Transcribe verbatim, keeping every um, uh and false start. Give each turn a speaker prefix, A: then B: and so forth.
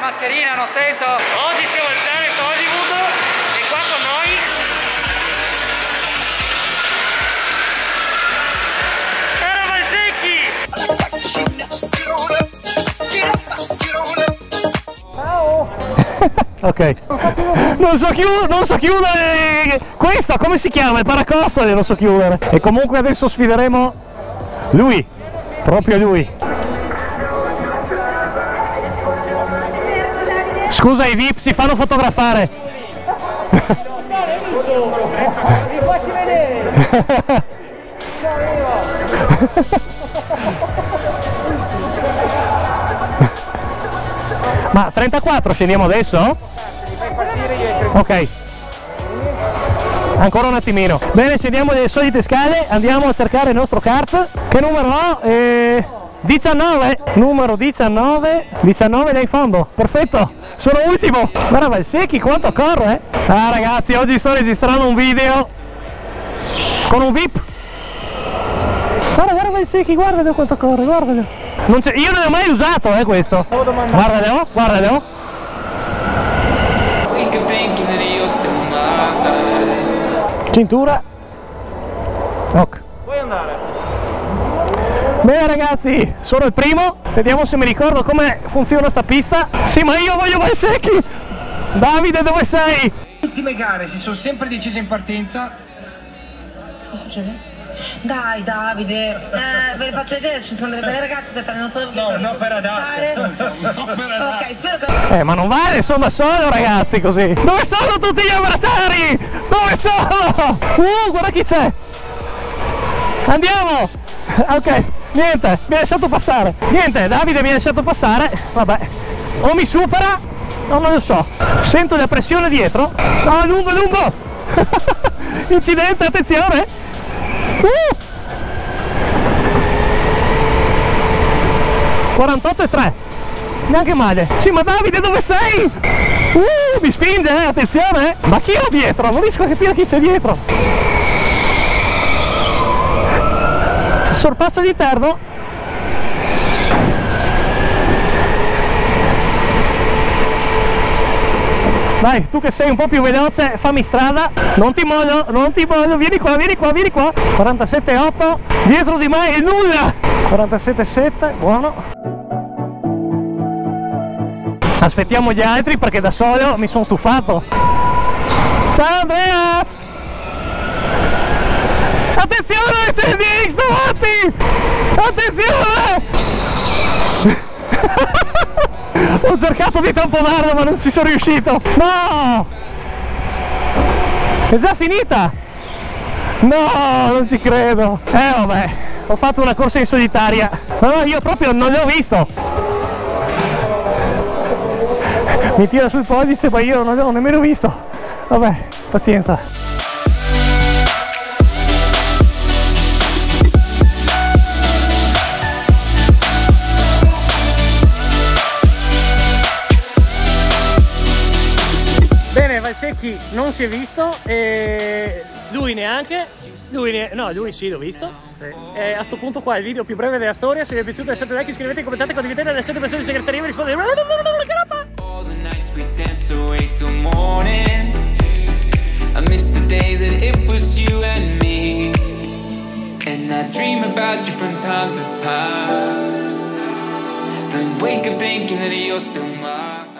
A: mascherina, non sento.
B: Oggi siamo al Planet Hollywood e qua con noi
C: Ok, non so chiudere, non so chiudere questa, come si chiama? Il paracostale, non so chiudere. E comunque adesso sfideremo lui, proprio lui. Scusa, i V I P si fanno fotografare.
A: Facci vedere.
C: Ma trentaquattro scendiamo adesso? Ok, ancora un attimino. Bene, scendiamo le solite scale, andiamo a cercare il nostro kart. Che numero ho? Eh, diciannove, numero diciannove, diciannove là in fondo, perfetto, sono ultimo. Guarda Valsecchi quanto corre, eh? Ah ragazzi, oggi sto registrando un video con un V I P. Guarda, guarda Valsecchi, guarda quanto corre, guarda. Non io non l'ho mai usato, eh, questo. Guardalo, guardalo. Cintura. Ok.
B: puoi andare.
C: Bene ragazzi, sono il primo. Vediamo se mi ricordo come funziona sta pista. Sì, ma io voglio Valsecchi. Davide, dove sei?
A: Le ultime gare si sono sempre decise in partenza.
D: Cosa succede? Dai Davide, eh, ve le faccio vedere, ci sono delle belle ragazze che non so.
A: No, no per adatte. No per adatte.
D: Ok, spero che...
C: Eh, ma non vale, sono da solo ragazzi così. Dove sono tutti gli avversari? Dove sono? Uh, guarda chi c'è. Andiamo. Ok, niente, mi ha lasciato passare. Niente, Davide mi ha lasciato passare. Vabbè, o mi supera o non lo so. Sento la pressione dietro. No, è lungo, è lungo. Incidente, attenzione. Uh! quarantotto e tre, neanche male. Sì, ma Davide dove sei? Uh, mi spinge, eh, attenzione, eh. Ma chi ho dietro? Non riesco a capire chi c'è dietro. Sorpasso l'interno. Dai, tu che sei un po' più veloce, fammi strada. Non ti mollo, non ti mollo. Vieni qua, vieni qua, vieni qua. quarantasette e otto. Dietro di me è nulla. quarantasette e sette, buono. Aspettiamo gli altri perché da solo mi sono stufato. Ciao Andrea. Attenzione, c'è il D X davanti. Attenzione. Ho cercato di tamponarlo ma non ci sono riuscito. No! È già finita? No, non ci credo. Eh vabbè, ho fatto una corsa in solitaria. No, no, io proprio non l'ho visto. Mi tira sul pollice ma io non l'ho nemmeno visto. Vabbè, pazienza. Bene, Valsecchi non si è visto e lui neanche. Lui ne... no, lui sì, l'ho visto. Sì. E a sto punto qua il video più breve della storia. Se vi è piaciuto lasciate like, iscrivetevi, commentate, condividete, lasciate persone di segreteria vi rispondete.
E: And I dream about you from time to time. Then wake up thinking that you're still mine.